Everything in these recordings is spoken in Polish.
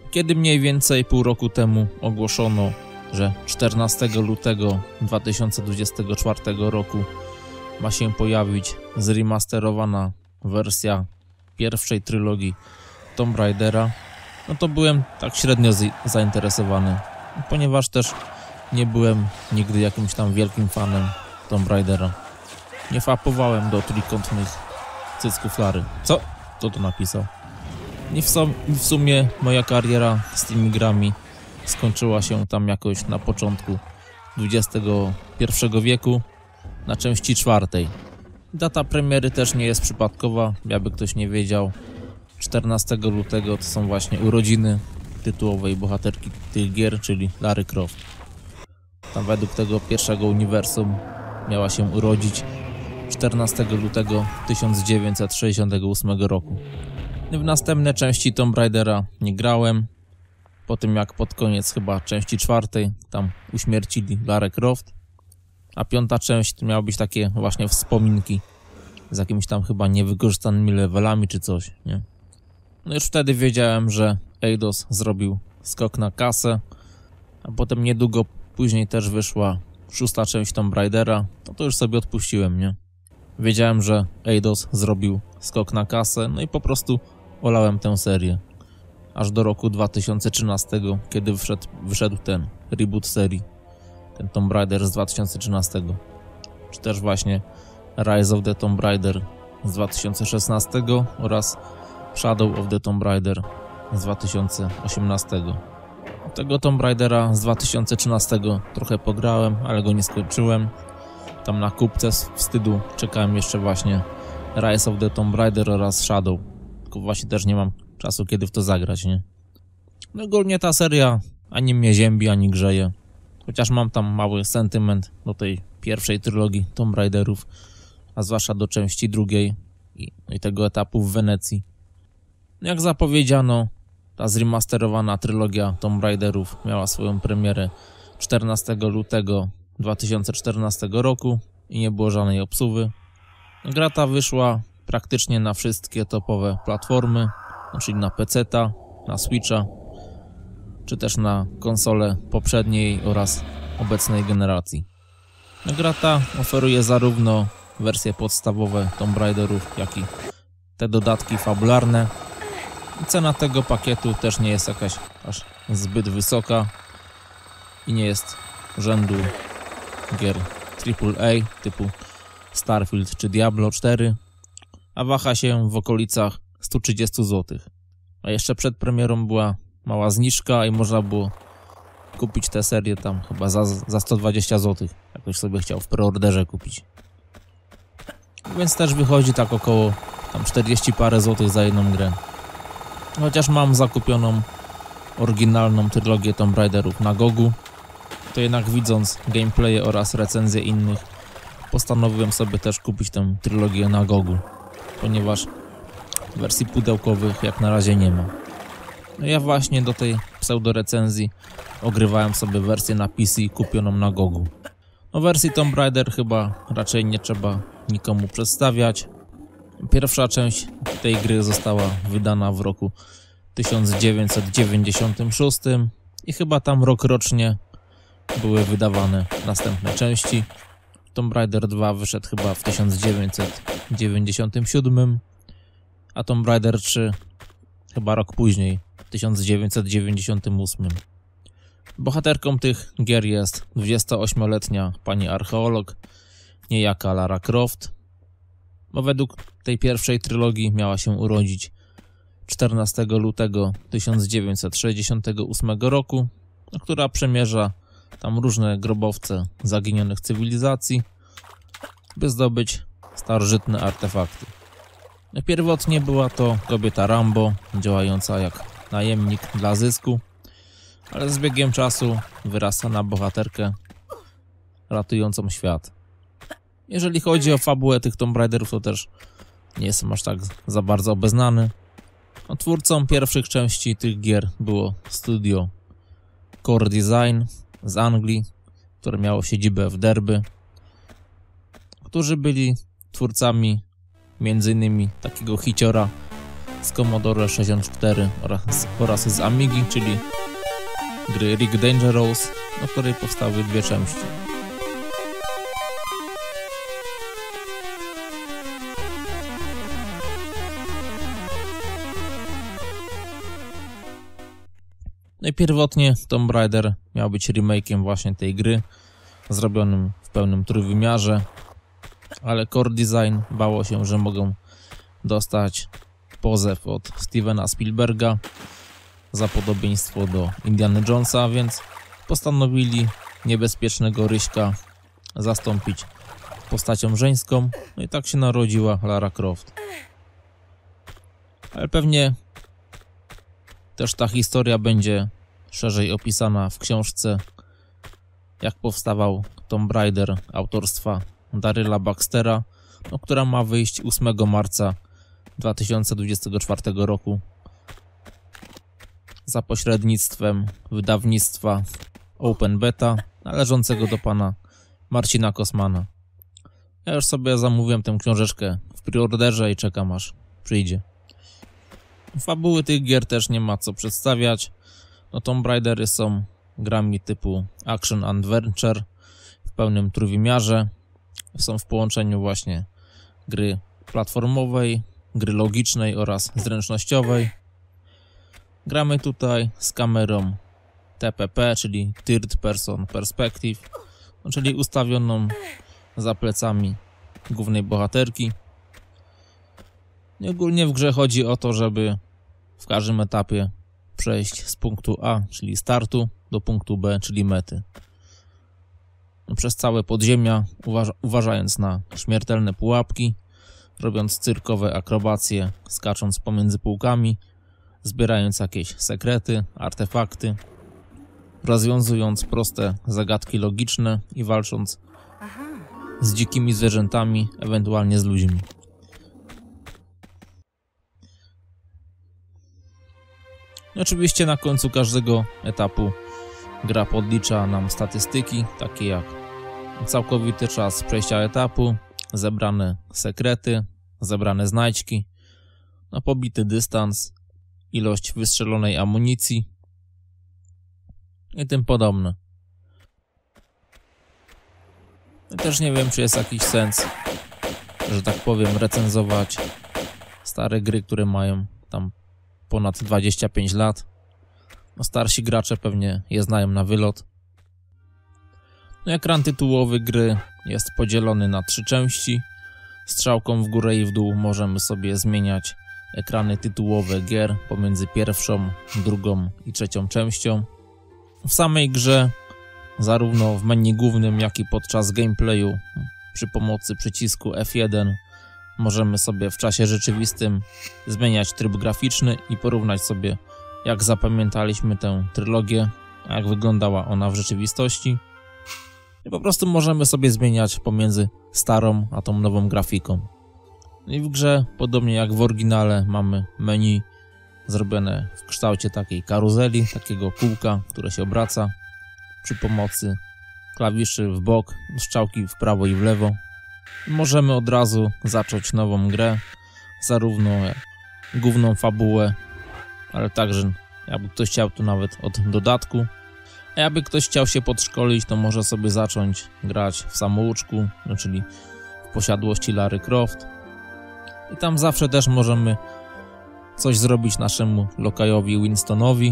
Kiedy mniej więcej pół roku temu ogłoszono, że 14 lutego 2024 roku ma się pojawić zremasterowana wersja pierwszej trylogii Tomb Raidera, no to byłem tak średnio zainteresowany, ponieważ też nie byłem nigdy jakimś tam wielkim fanem Tomb Raidera. Nie fapowałem do trójkątnych cycków Lary. Co? Kto to napisał? I w sumie moja kariera z tymi grami skończyła się tam jakoś na początku XXI wieku, na części 4. Data premiery też nie jest przypadkowa, jakby ktoś nie wiedział. 14 lutego to są właśnie urodziny tytułowej bohaterki tych gier, czyli Lary Croft. Tam według tego pierwszego uniwersum miała się urodzić 14 lutego 1968 roku. W następne części Tomb Raidera nie grałem, po tym jak pod koniec chyba części 4 tam uśmiercili Larę Croft, a 5. część to miały być takie właśnie wspominki z jakimiś tam chyba niewykorzystanymi levelami czy coś, nie? No już wtedy wiedziałem, że Eidos zrobił skok na kasę, a potem niedługo później też wyszła 6. część Tomb Raidera, no to już sobie odpuściłem, nie? Wiedziałem, że Eidos zrobił skok na kasę, no i po prostu olałem tę serię. Aż do roku 2013, kiedy wyszedł ten reboot serii, ten Tomb Raider z 2013, czy też właśnie Rise of the Tomb Raider z 2016 oraz Shadow of the Tomb Raider z 2018. Tego Tomb Raidera z 2013 trochę pograłem, ale go nie skończyłem. Tam na kupce z wstydu czekałem jeszcze właśnie Rise of the Tomb Raider oraz Shadow. Tylko właśnie też nie mam czasu, kiedy w to zagrać, nie? No ogólnie ta seria ani mnie ziębi, ani grzeje. Chociaż mam tam mały sentyment do tej pierwszej trylogii Tomb Raiderów, a zwłaszcza do części 2 i tego etapu w Wenecji. Jak zapowiedziano, ta zremasterowana trylogia Tomb Raiderów miała swoją premierę 14 lutego 2014 roku i nie było żadnej obsuwy. Gra ta wyszła praktycznie na wszystkie topowe platformy, czyli na PC-ta, na Switcha, czy też na konsole poprzedniej oraz obecnej generacji. Gra ta oferuje zarówno wersje podstawowe Tomb Raiderów, jak i te dodatki fabularne. Cena tego pakietu też nie jest jakaś aż zbyt wysoka i nie jest rzędu gier AAA typu Starfield czy Diablo 4, a waha się w okolicach 130 zł. A jeszcze przed premierą była mała zniżka i można było kupić tę serię tam chyba za 120 zł, jak ktoś sobie chciał w preorderze kupić. Więc też wychodzi tak około tam 40 parę złotych za jedną grę. Chociaż mam zakupioną oryginalną trylogię Tomb Raiderów na Gogu, to jednak widząc gameplaye oraz recenzje innych, postanowiłem sobie też kupić tę trylogię na Gogu, ponieważ wersji pudełkowych jak na razie nie ma. No ja właśnie do tej pseudorecenzji ogrywałem sobie wersję na PC kupioną na Gogu. O wersji Tomb Raider chyba raczej nie trzeba nikomu przedstawiać. Pierwsza część tej gry została wydana w roku 1996 i chyba tam rokrocznie były wydawane następne części. Tomb Raider 2 wyszedł chyba w 1997, a Tomb Raider 3 chyba rok później, w 1998. Bohaterką tych gier jest 28-letnia pani archeolog, niejaka Lara Croft, bo według tej pierwszej trylogii miała się urodzić 14 lutego 1968 roku, która przemierza tam różne grobowce zaginionych cywilizacji, by zdobyć starożytne artefakty. Pierwotnie była to kobieta Rambo, działająca jak najemnik dla zysku, ale z biegiem czasu wyrasta na bohaterkę ratującą świat. Jeżeli chodzi o fabułę tych Tomb Raiderów, to też nie jestem aż tak za bardzo obeznany. Twórcą pierwszych części tych gier było studio Core Design z Anglii, które miało siedzibę w Derby, którzy byli twórcami m.in. takiego hiciora z Commodore 64 oraz z Amigi, czyli gry Rick Dangerous, do której powstały 2 części. No i pierwotnie Tomb Raider miał być remake'iem właśnie tej gry, zrobionym w pełnym trójwymiarze, ale Core Design bało się, że mogą dostać pozew od Stevena Spielberga za podobieństwo do Indiana Jonesa, więc postanowili niebezpiecznego Ryśka zastąpić postacią żeńską, no i tak się narodziła Lara Croft. Ale pewnie też ta historia będzie szerzej opisana w książce, jak powstawał Tomb Raider autorstwa Daryla Baxtera, no, która ma wyjść 8 marca 2024 roku za pośrednictwem wydawnictwa Open Beta należącego do pana Marcina Kosmana. Ja już sobie zamówiłem tę książeczkę w preorderze i czekam, aż przyjdzie. Fabuły tych gier też nie ma co przedstawiać. No, Tomb Raidery są grami typu Action Adventure w pełnym trójwymiarze. Są w połączeniu właśnie gry platformowej, gry logicznej oraz zręcznościowej. Gramy tutaj z kamerą TPP, czyli Third Person Perspective, no, czyli ustawioną za plecami głównej bohaterki. I ogólnie w grze chodzi o to, żeby w każdym etapie przejść z punktu A, czyli startu, do punktu B, czyli mety. No, przez całe podziemia, uważając na śmiertelne pułapki, robiąc cyrkowe akrobacje, skacząc pomiędzy półkami, zbierając jakieś sekrety, artefakty, rozwiązując proste zagadki logiczne i walcząc z dzikimi zwierzętami, ewentualnie z ludźmi. I oczywiście na końcu każdego etapu gra podlicza nam statystyki, takie jak całkowity czas przejścia etapu, zebrane sekrety, zebrane znajdźki, no, pobity dystans, ilość wystrzelonej amunicji i tym podobne. I też nie wiem, czy jest jakiś sens, że tak powiem, recenzować stare gry, które mają tam ponad 25 lat. No, starsi gracze pewnie je znają na wylot. No, ekran tytułowy gry jest podzielony na 3 części. Strzałką w górę i w dół możemy sobie zmieniać ekrany tytułowe gier pomiędzy pierwszą, drugą i trzecią częścią. W samej grze, zarówno w menu głównym, jak i podczas gameplayu przy pomocy przycisku F1 możemy sobie w czasie rzeczywistym zmieniać tryb graficzny i porównać sobie, jak zapamiętaliśmy tę trylogię, a jak wyglądała ona w rzeczywistości. I po prostu możemy sobie zmieniać pomiędzy starą a tą nową grafiką. I w grze, podobnie jak w oryginale, mamy menu zrobione w kształcie takiej karuzeli, takiego kółka, które się obraca przy pomocy klawiszy w bok, strzałki w prawo i w lewo. Możemy od razu zacząć nową grę, zarówno główną fabułę, ale także jakby ktoś chciał, to nawet od dodatku. A jakby ktoś chciał się podszkolić, to może sobie zacząć grać w samouczku, no czyli w posiadłości Lary Croft. I tam zawsze też możemy coś zrobić naszemu lokajowi Winstonowi.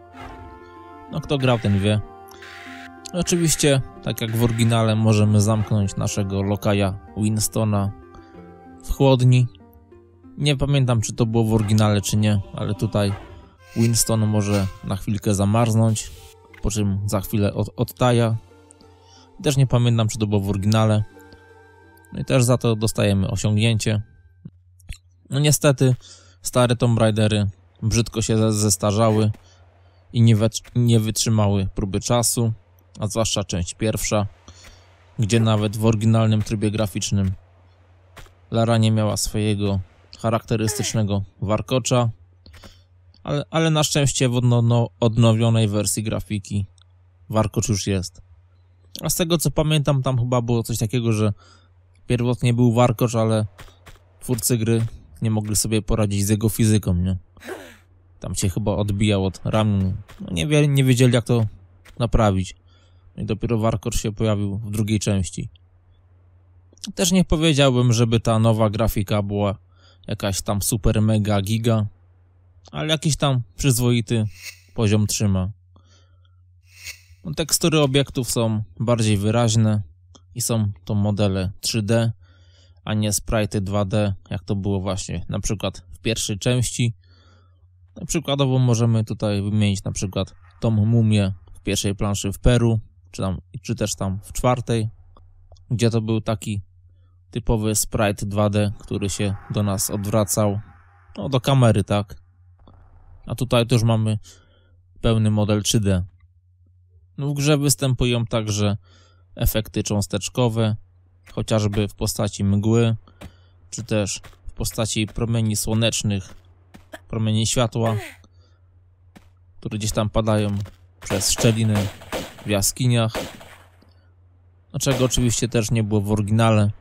No kto grał, ten wie. Oczywiście, tak jak w oryginale, możemy zamknąć naszego lokaja Winstona w chłodni. Nie pamiętam, czy to było w oryginale, czy nie, ale tutaj Winston może na chwilkę zamarznąć, po czym za chwilę odtaja. Też nie pamiętam, czy to było w oryginale. No i też za to dostajemy osiągnięcie. No niestety stare Tomb Raidery brzydko się zestarzały i nie wytrzymały próby czasu, a zwłaszcza część pierwsza, gdzie nawet w oryginalnym trybie graficznym Lara nie miała swojego charakterystycznego warkocza, ale na szczęście w odnowionej wersji grafiki warkocz już jest. A z tego co pamiętam, tam chyba było coś takiego, że pierwotnie był warkocz, ale twórcy gry nie mogli sobie poradzić z jego fizyką, nie? Tam się chyba odbijał od ramion. No nie wiedzieli, jak to naprawić. I dopiero Warkocz się pojawił w drugiej części. Też nie powiedziałbym, żeby ta nowa grafika była jakaś tam super mega giga, ale jakiś tam przyzwoity poziom trzyma. No, tekstury obiektów są bardziej wyraźne i są to modele 3D, a nie sprite'y 2D, jak to było właśnie na przykład w pierwszej części. No, przykładowo możemy tutaj wymienić na przykład tą mumię w pierwszej planszy w Peru, czy też tam w czwartej, gdzie to był taki typowy sprite 2D, który się do nas odwracał, no do kamery, tak? A tutaj też mamy pełny model 3D. No, w grze występują także efekty cząsteczkowe, chociażby w postaci mgły, czy też w postaci promieni słonecznych, promieni światła, które gdzieś tam padają przez szczeliny w jaskiniach, no, czego oczywiście też nie było w oryginale.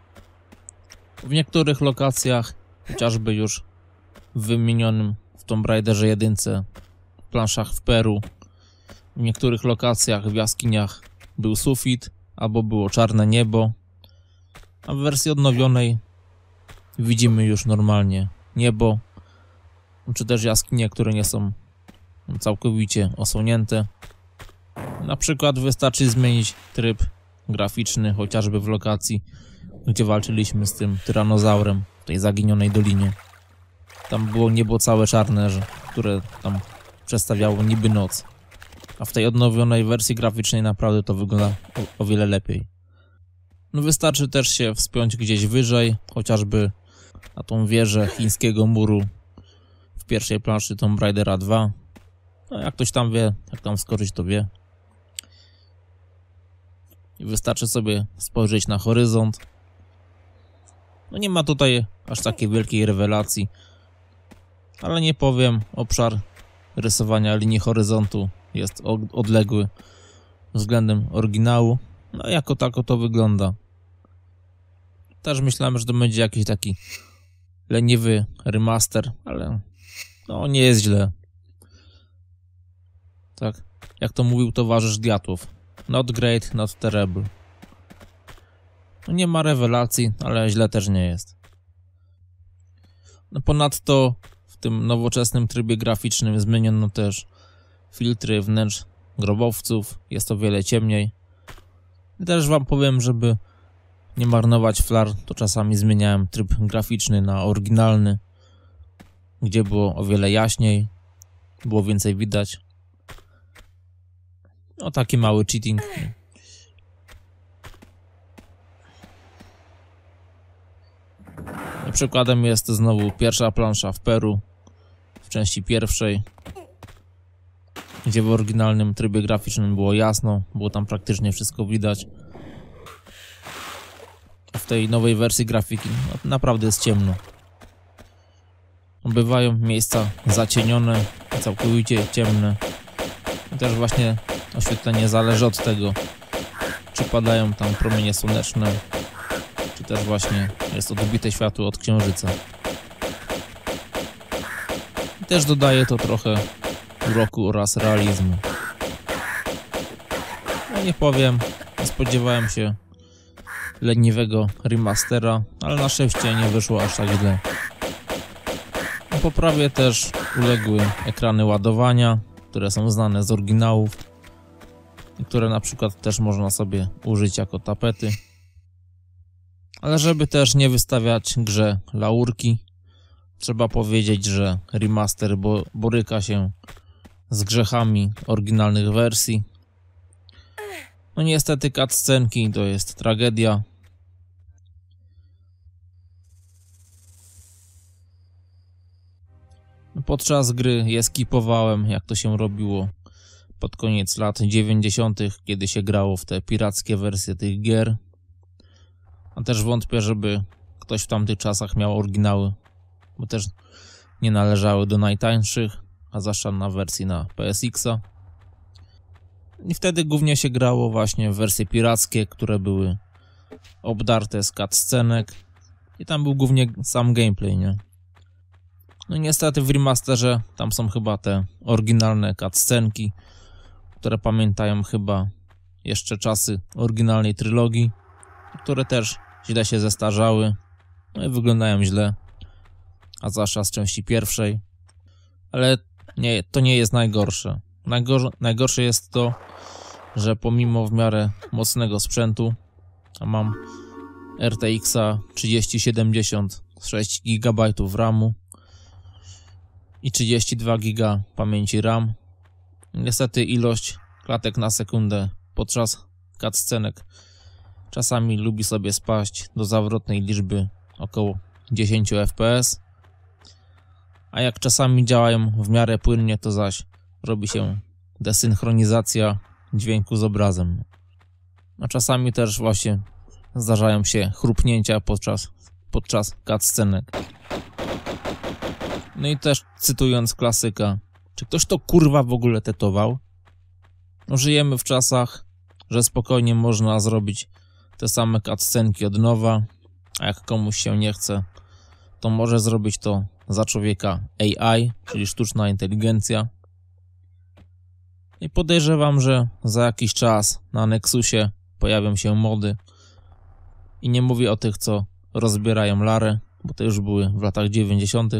W niektórych lokacjach, chociażby już w wymienionym w Tomb Raiderze 1 planszach w Peru, w niektórych lokacjach w jaskiniach był sufit albo było czarne niebo, a w wersji odnowionej widzimy już normalnie niebo, czy też jaskinie, które nie są całkowicie osłonięte. Na przykład wystarczy zmienić tryb graficzny, chociażby w lokacji, gdzie walczyliśmy z tym tyranozaurem w tej zaginionej dolinie. Tam było niebo całe czarne, które tam przedstawiało niby noc. A w tej odnowionej wersji graficznej naprawdę to wygląda o wiele lepiej. No wystarczy też się wspiąć gdzieś wyżej, chociażby na tą wieżę chińskiego muru w pierwszej planszy Tomb Raidera 2. No jak ktoś tam wie, jak tam skoczyć, to wie. I wystarczy sobie spojrzeć na horyzont. No nie ma tutaj aż takiej wielkiej rewelacji, ale nie powiem, obszar rysowania linii horyzontu jest odległy względem oryginału. No jako tako to wygląda. Też myślałem, że to będzie jakiś taki leniwy remaster, ale no nie jest źle. Tak, jak to mówił towarzysz Diatłow. Not great, not terrible. No nie ma rewelacji, ale źle też nie jest. No ponadto w tym nowoczesnym trybie graficznym zmieniono też filtry wnętrz grobowców. Jest o wiele ciemniej. I też wam powiem, żeby nie marnować flar, to czasami zmieniałem tryb graficzny na oryginalny, gdzie było o wiele jaśniej, było więcej widać. No taki mały cheating. Przykładem jest znowu pierwsza plansza w Peru, w części pierwszej, gdzie w oryginalnym trybie graficznym było jasno, było tam praktycznie wszystko widać. W tej nowej wersji grafiki naprawdę jest ciemno. Bywają miejsca zacienione, całkowicie ciemne. I też właśnie oświetlenie zależy od tego, czy padają tam promienie słoneczne, czy też właśnie jest odbite światło od księżyca. I też dodaje to trochę uroku oraz realizmu. No nie powiem, nie spodziewałem się leniwego remastera, ale na szczęście nie wyszło aż tak źle. Po poprawie też uległy ekrany ładowania, które są znane z oryginałów i które na przykład też można sobie użyć jako tapety. Ale żeby też nie wystawiać grze laurki, trzeba powiedzieć, że remaster boryka się z grzechami oryginalnych wersji. No niestety cutscenki to jest tragedia. Podczas gry je skipowałem, jak to się robiło pod koniec lat 90., kiedy się grało w te pirackie wersje tych gier. A też wątpię, żeby ktoś w tamtych czasach miał oryginały, bo też nie należały do najtańszych, a zwłaszcza na wersji na PSX-a. I wtedy głównie się grało właśnie w wersje pirackie, które były obdarte z cutscenek i tam był głównie sam gameplay, nie? No i niestety w remasterze tam są chyba te oryginalne cutscenki, które pamiętają chyba jeszcze czasy oryginalnej trylogii, które też źle się zestarzały, no i wyglądają źle, a zwłaszcza z części pierwszej. Ale nie, to nie jest najgorsze. Najgorsze jest to, że pomimo w miarę mocnego sprzętu, a mam RTX-a 3070 z 6 GB RAMu i 32 GB pamięci RAM, niestety ilość klatek na sekundę podczas cutscenek czasami lubi sobie spaść do zawrotnej liczby około 10 fps, a jak czasami działają w miarę płynnie, to zaś robi się desynchronizacja dźwięku z obrazem. A czasami też właśnie zdarzają się chrupnięcia podczas cutscenek. No i też cytując klasyka, czy ktoś to kurwa w ogóle tetował? No, żyjemy w czasach, że spokojnie można zrobić te same cutscenki od nowa, a jak komuś się nie chce, to może zrobić to za człowieka AI, czyli sztuczna inteligencja. I podejrzewam, że za jakiś czas na Nexusie pojawią się mody. I nie mówię o tych, co rozbierają Larę, bo to już były w latach 90.,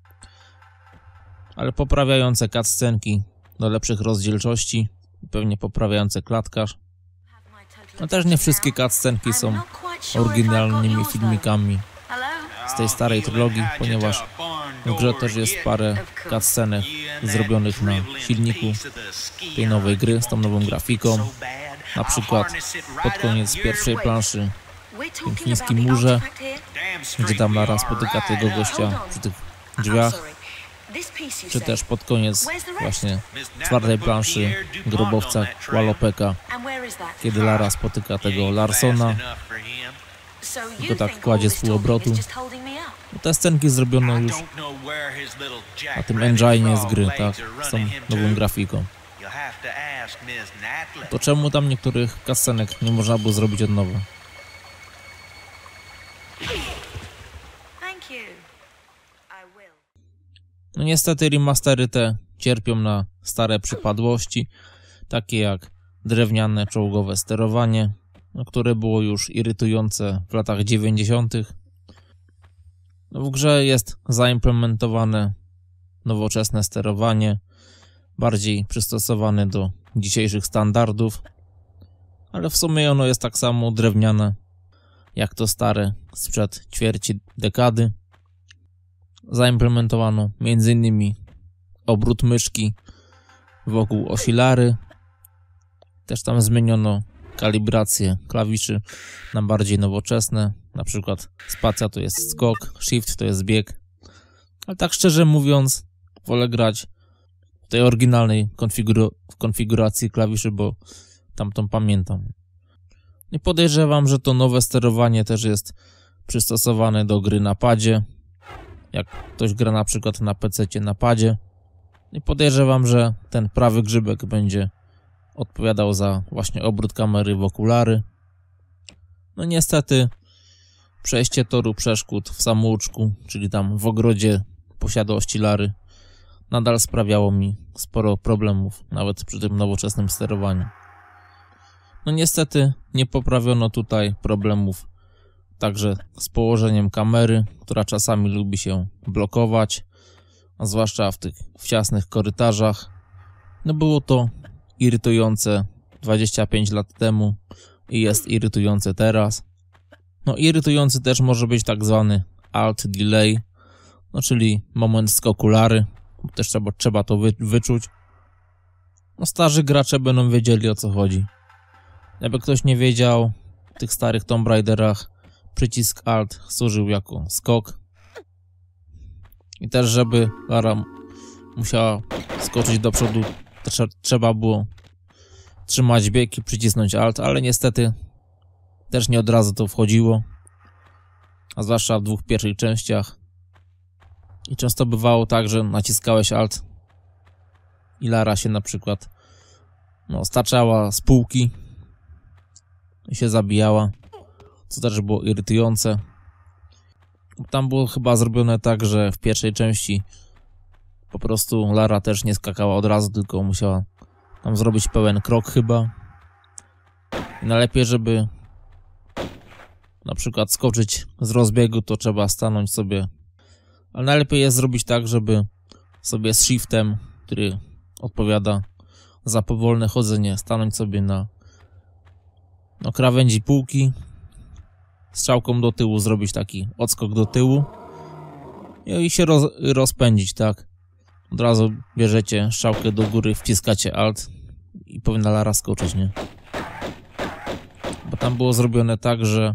ale poprawiające cutscenki do lepszych rozdzielczości, pewnie poprawiające klatkarz. No też nie wszystkie cutscenki są oryginalnymi filmikami z tej starej trylogii, ponieważ w grze też jest parę cutscenek zrobionych na silniku tej nowej gry, z tą nową grafiką. Na przykład pod koniec pierwszej planszy w chińskim murze, gdzie tam Lara spotyka tego gościa przy tych drzwiach, czy też pod koniec właśnie czwartej planszy grobowca Qualopeka, kiedy Lara spotyka tego Larsona i go tak kładzie z półobrotu. No, te scenki zrobiono już na tym engine'ie z gry, tak, z tą nową grafiką. To czemu tam niektórych cutscenek nie można było zrobić od nowa? No niestety remastery te cierpią na stare przypadłości, takie jak drewniane czołgowe sterowanie, które było już irytujące w latach 90. No w grze jest zaimplementowane nowoczesne sterowanie, bardziej przystosowane do dzisiejszych standardów, ale w sumie ono jest tak samo drewniane jak to stare sprzed ćwierci dekady. Zaimplementowano m.in. obrót myszki wokół osi Lary. Też tam zmieniono kalibrację klawiszy na bardziej nowoczesne. Na przykład spacja to jest skok, shift to jest bieg. Ale tak szczerze mówiąc, wolę grać w tej oryginalnej konfiguracji klawiszy, bo tamtą pamiętam. I podejrzewam, że to nowe sterowanie też jest przystosowane do gry na padzie. Jak ktoś gra na przykład na PC-cie na padzie. I podejrzewam, że ten prawy grzybek będzie odpowiadał za właśnie obrót kamery wokół Lary. No niestety przejście toru przeszkód w samouczku, czyli tam w ogrodzie posiadłości Lary, nadal sprawiało mi sporo problemów, nawet przy tym nowoczesnym sterowaniu. No niestety nie poprawiono tutaj problemów także z położeniem kamery, która czasami lubi się blokować, a zwłaszcza w ciasnych korytarzach. No było to irytujące 25 lat temu i jest irytujące teraz. No irytujący też może być tak zwany alt delay, no czyli moment skoku Lary, też trzeba to wyczuć. No starzy gracze będą wiedzieli, o co chodzi. Jakby ktoś nie wiedział, w tych starych Tomb Raiderach przycisk alt służył jako skok. I też żeby Lara musiała skoczyć do przodu, trzeba było trzymać bieg i przycisnąć alt, ale niestety też nie od razu to wchodziło, a zwłaszcza w dwóch pierwszych częściach. I często bywało tak, że naciskałeś alt i Lara się na przykład staczała z półki i się zabijała, co też było irytujące. Tam było chyba zrobione tak, że w pierwszej części Po prostu Lara też nie skakała od razu, tylko musiała tam zrobić pełen krok chyba. I najlepiej, żeby na przykład skoczyć z rozbiegu, to trzeba stanąć sobie. Ale najlepiej jest zrobić tak, żeby sobie z shiftem, który odpowiada za powolne chodzenie, stanąć sobie na krawędzi półki, strzałką do tyłu zrobić taki odskok do tyłu i się rozpędzić, tak? Od razu bierzecie strzałkę do góry, wciskacie Alt i powinna Lara skoczyć, nie? Bo tam było zrobione tak, że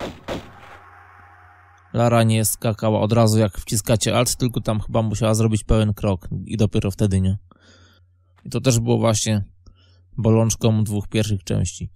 Lara nie skakała od razu jak wciskacie Alt, tylko tam chyba musiała zrobić pełen krok i dopiero wtedy, nie? I to też było właśnie bolączką dwóch pierwszych części.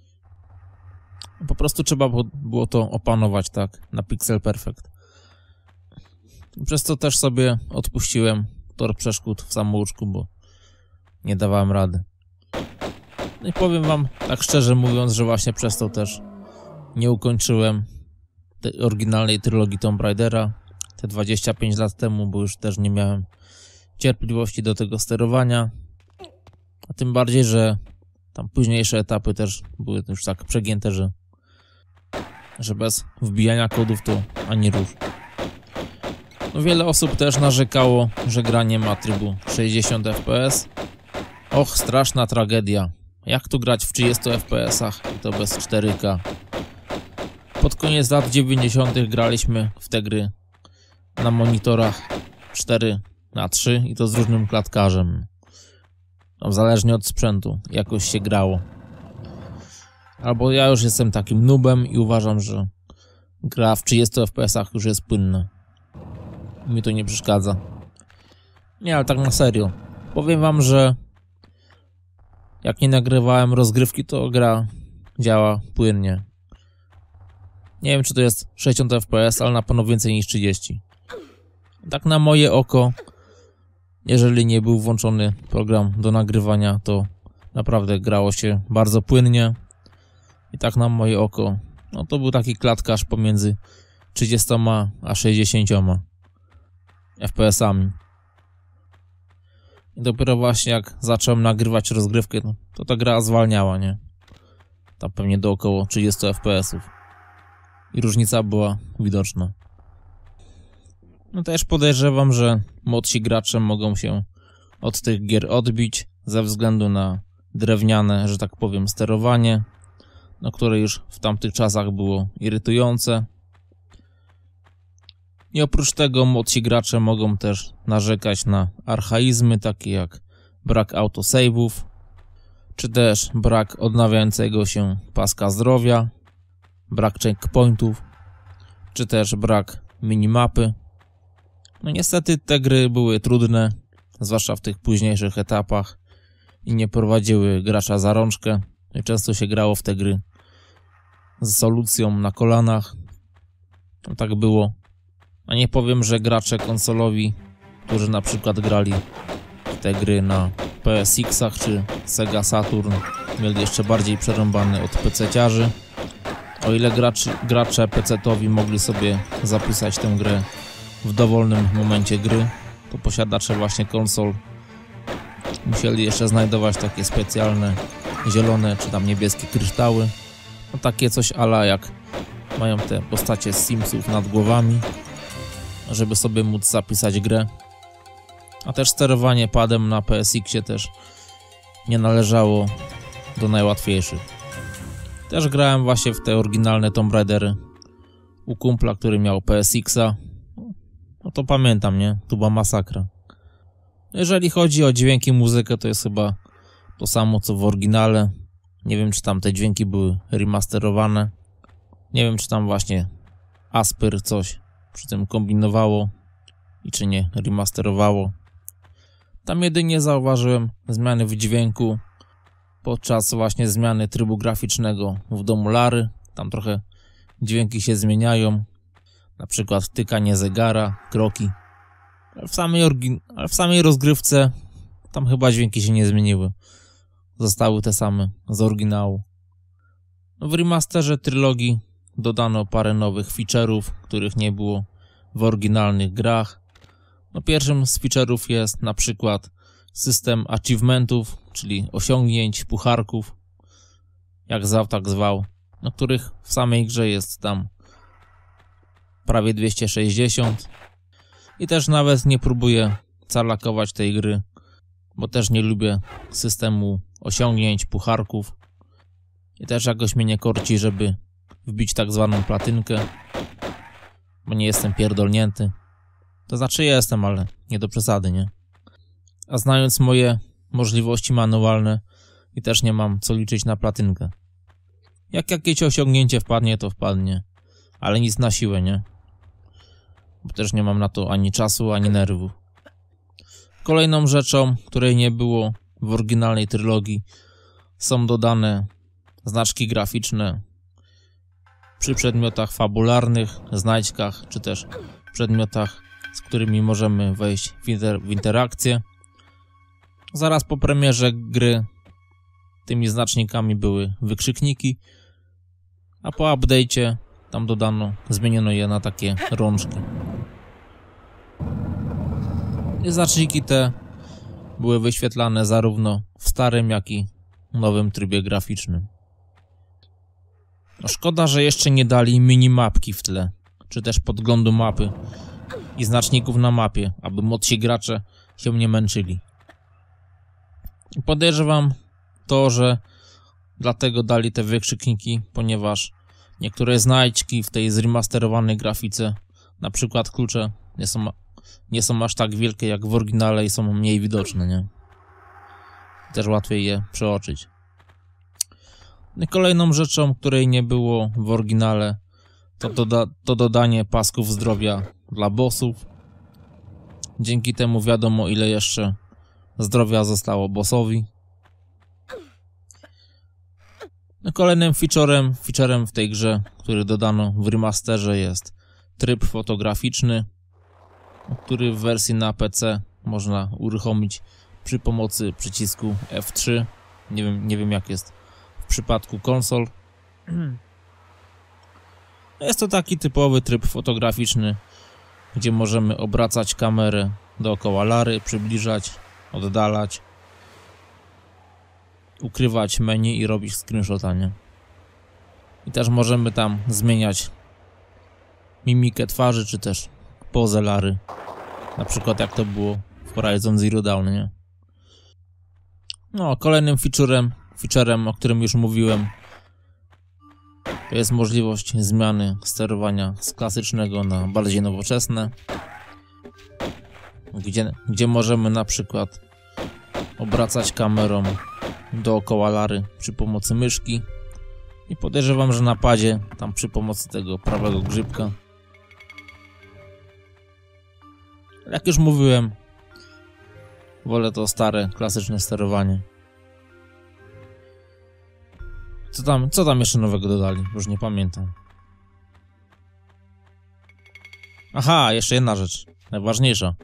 Po prostu trzeba było to opanować, tak, na Pixel Perfect. Przez to też sobie odpuściłem tor przeszkód w samouczku, bo nie dawałem rady. No i powiem wam tak szczerze mówiąc, że właśnie przez to też nie ukończyłem tej oryginalnej trylogii Tomb Raidera te 25 lat temu, bo już też nie miałem cierpliwości do tego sterowania. A tym bardziej, że tam późniejsze etapy też były już tak przegięte, że bez wbijania kodów to ani rusz. No wiele osób też narzekało, że gra nie ma trybu 60 fps. Och, straszna tragedia. Jak tu grać w 30 fps i to bez 4K? Pod koniec lat 90 graliśmy w te gry na monitorach 4:3 i to z różnym klatkarzem. No, zależnie od sprzętu jakoś się grało. Albo ja już jestem takim noobem i uważam, że gra w 30 fps już jest płynna. Mi to nie przeszkadza. Nie, ale tak na serio. Powiem wam, że jak nie nagrywałem rozgrywki, to gra działa płynnie. Nie wiem, czy to jest 60 fps, ale na pewno więcej niż 30. Tak na moje oko, jeżeli nie był włączony program do nagrywania, to naprawdę grało się bardzo płynnie. I tak na moje oko, no to był taki klatkarz pomiędzy 30 a 60 FPS-ami. I dopiero właśnie jak zacząłem nagrywać rozgrywkę, no, to ta gra zwalniała, nie? Tam pewnie do około 30 FPS-ów. I różnica była widoczna. No też podejrzewam, że młodsi gracze mogą się od tych gier odbić ze względu na drewniane, że tak powiem, sterowanie, no, które już w tamtych czasach było irytujące. I oprócz tego młodsi gracze mogą też narzekać na archaizmy, takie jak brak autosave'ów, czy też brak odnawiającego się paska zdrowia, brak checkpointów, czy też brak minimapy. No niestety te gry były trudne, zwłaszcza w tych późniejszych etapach i nie prowadziły gracza za rączkę. I często się grało w te gry z solucją na kolanach. No tak było. A nie powiem, że gracze konsolowi, którzy na przykład grali w te gry na PSX-ach czy Sega Saturn, mieli jeszcze bardziej przerąbane od PC-ciarzy. O ile gracze PC-towi mogli sobie zapisać tę grę w dowolnym momencie gry, to posiadacze właśnie konsol musieli jeszcze znajdować takie specjalne zielone czy tam niebieskie kryształy. No takie coś ala jak mają te postacie z Simsów nad głowami, żeby sobie móc zapisać grę. A też sterowanie padem na PSX-ie też nie należało do najłatwiejszych. Też grałem właśnie w te oryginalne Tomb Raidery u kumpla, który miał PSX-a. No to pamiętam, nie? To była masakra. Jeżeli chodzi o dźwięki i muzykę, to jest chyba to samo co w oryginale. Nie wiem, czy tam te dźwięki były remasterowane. Nie wiem, czy tam właśnie Aspyr coś przy tym kombinowało i czy nie remasterowało. Tam jedynie zauważyłem zmiany w dźwięku podczas właśnie zmiany trybu graficznego w domu Lary. Tam trochę dźwięki się zmieniają. Na przykład tykanie zegara, kroki. Ale w samej rozgrywce tam chyba dźwięki się nie zmieniły. Zostały te same z oryginału. No w remasterze trylogii dodano parę nowych feature'ów, których nie było w oryginalnych grach. No, pierwszym z feature'ów jest na przykład system achievementów, czyli osiągnięć, pucharków, jak zwał, tak zwał, no, których w samej grze jest tam prawie 260 i też nawet nie próbuję calakować tej gry, bo też nie lubię systemu osiągnięć, pucharków i też jakoś mnie nie korci, żeby wbić tak zwaną platynkę, bo nie jestem pierdolnięty. To znaczy jestem, ale nie do przesady, nie? A znając moje możliwości manualne i też nie mam co liczyć na platynkę. Jak jakieś osiągnięcie wpadnie, to wpadnie, ale nic na siłę, nie? Bo też nie mam na to ani czasu, ani nerwów. Kolejną rzeczą, której nie było w oryginalnej trylogii, są dodane znaczki graficzne przy przedmiotach fabularnych, znajdźkach, czy też przedmiotach, z którymi możemy wejść w interakcję. Zaraz po premierze gry tymi znacznikami były wykrzykniki, a po update'cie tam zmieniono je na takie rączki. I znaczniki te były wyświetlane zarówno w starym, jak i nowym trybie graficznym. No, szkoda, że jeszcze nie dali minimapki w tle, czy też podglądu mapy i znaczników na mapie, aby młodsi gracze się nie męczyli. Podejrzewam to, że dlatego dali te wykrzykniki, ponieważ niektóre znajdźki w tej zremasterowanej grafice, na przykład klucze, nie są aż tak wielkie jak w oryginale i są mniej widoczne, nie? Też łatwiej je przeoczyć. I kolejną rzeczą, której nie było w oryginale, to dodanie pasków zdrowia dla bossów. Dzięki temu wiadomo, ile jeszcze zdrowia zostało bossowi. Kolejnym featurem w tej grze, który dodano w remasterze, jest tryb fotograficzny, który w wersji na PC można uruchomić przy pomocy przycisku F3. Nie wiem jak jest w przypadku konsol. Jest to taki typowy tryb fotograficzny, gdzie możemy obracać kamerę dookoła lary, przybliżać, oddalać, ukrywać menu i robić screenshota, nie? I też możemy tam zmieniać mimikę twarzy, czy też pozę lary. Na przykład jak to było w Horizon Zero Dawn, nie? No, kolejnym featurem, o którym już mówiłem, to jest możliwość zmiany sterowania z klasycznego na bardziej nowoczesne, gdzie możemy na przykład obracać kamerą dookoła lary przy pomocy myszki i podejrzewam, że na padzie tam przy pomocy tego prawego grzybka. Jak już mówiłem, wolę to stare, klasyczne sterowanie. Co tam jeszcze nowego dodali? Już nie pamiętam. Aha, jeszcze jedna rzecz, najważniejsza.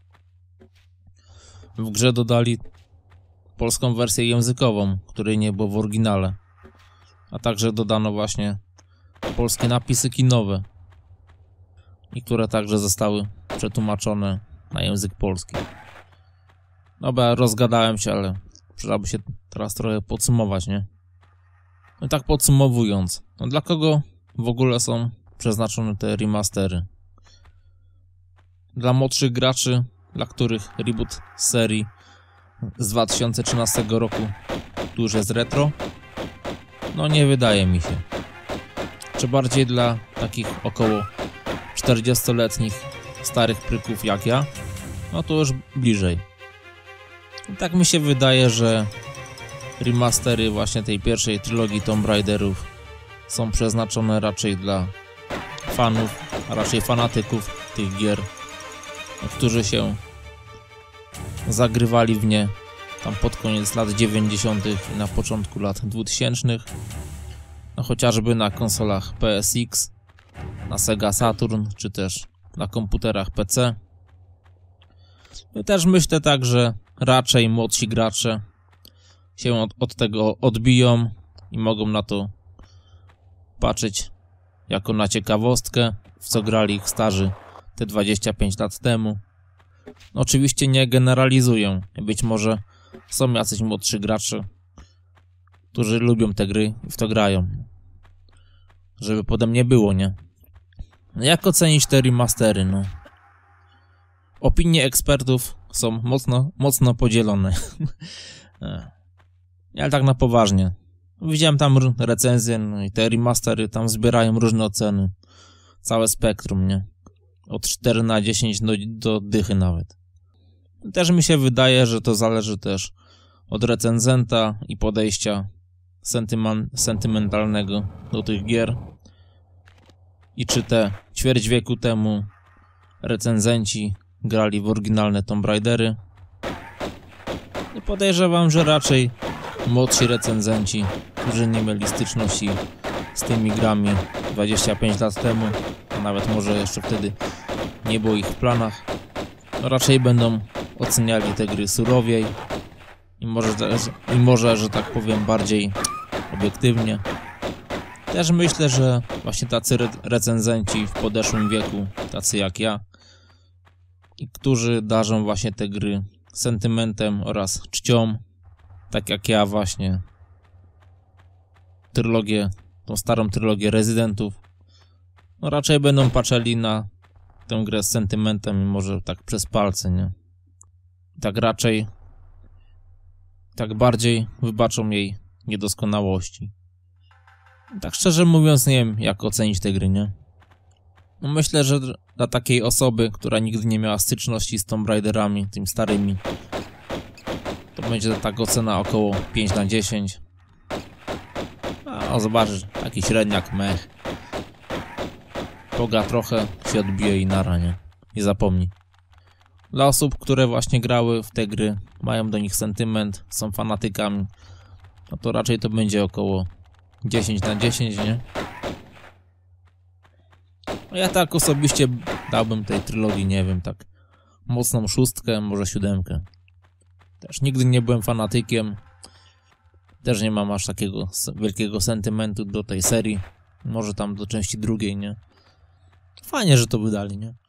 W grze dodali polską wersję językową, której nie było w oryginale. A także dodano właśnie polskie napisy kinowe. I które także zostały przetłumaczone na język polski. Dobra, rozgadałem się, ale przydałoby się teraz trochę podsumować, nie? No tak podsumowując, no dla kogo w ogóle są przeznaczone te remastery? Dla młodszych graczy, dla których reboot serii z 2013 roku tu już jest retro? No nie wydaje mi się. Czy bardziej dla takich około 40-letnich starych pryków jak ja? No to już bliżej. I tak mi się wydaje, że remastery właśnie tej pierwszej trylogii Tomb Raiderów są przeznaczone raczej dla fanów, a raczej fanatyków tych gier, którzy się zagrywali w nie tam pod koniec lat 90. i na początku lat 2000. No chociażby na konsolach PSX, na Sega Saturn, czy też na komputerach PC. I też myślę tak, że raczej młodsi gracze się od tego odbiją i mogą na to patrzeć jako na ciekawostkę, w co grali ich starzy te 25 lat temu. Oczywiście nie generalizuję. Być może są jacyś młodszy gracze, którzy lubią te gry i w to grają. Żeby potem nie było, nie? No jak ocenić te remastery, no? Opinie ekspertów są mocno podzielone. Ale tak na poważnie. Widziałem tam recenzje, no i te remastery tam zbierają różne oceny. Całe spektrum, nie? Od 4 na 10 do dychy nawet. Też mi się wydaje, że to zależy też od recenzenta i podejścia sentymentalnego do tych gier. I czy te ćwierć wieku temu recenzenci grali w oryginalne Tomb Raidery? I podejrzewam, że raczej młodsi recenzenci, którzy nie mieli styczności z tymi grami 25 lat temu, a nawet może jeszcze wtedy nie było ich w planach, no raczej będą oceniali te gry surowiej i może, że tak powiem, bardziej obiektywnie. Też myślę, że właśnie tacy recenzenci w podeszłym wieku, tacy jak ja, i którzy darzą właśnie te gry sentymentem oraz czcią, tak jak ja właśnie, tą starą trylogię Rezydentów, no raczej będą patrzyli na tę grę z sentymentem i może tak przez palce, nie? Tak raczej, tak bardziej wybaczą jej niedoskonałości. Tak szczerze mówiąc, nie wiem, jak ocenić te gry, nie? No myślę, że dla takiej osoby, która nigdy nie miała styczności z Tomb Raiderami, tymi starymi, to będzie tak ocena około 5 na 10. A zobaczysz, taki średniak, mech. Pogra trochę, się odbije i nara, nie? Nie zapomnij. Dla osób, które właśnie grały w te gry, mają do nich sentyment, są fanatykami, no to raczej to będzie około 10 na 10, nie? No ja tak osobiście dałbym tej trylogii, nie wiem, tak mocną 6, może 7. Też nigdy nie byłem fanatykiem. Też nie mam aż takiego wielkiego sentymentu do tej serii. Może tam do części drugiej, nie? Fajnie, że to wydali, nie?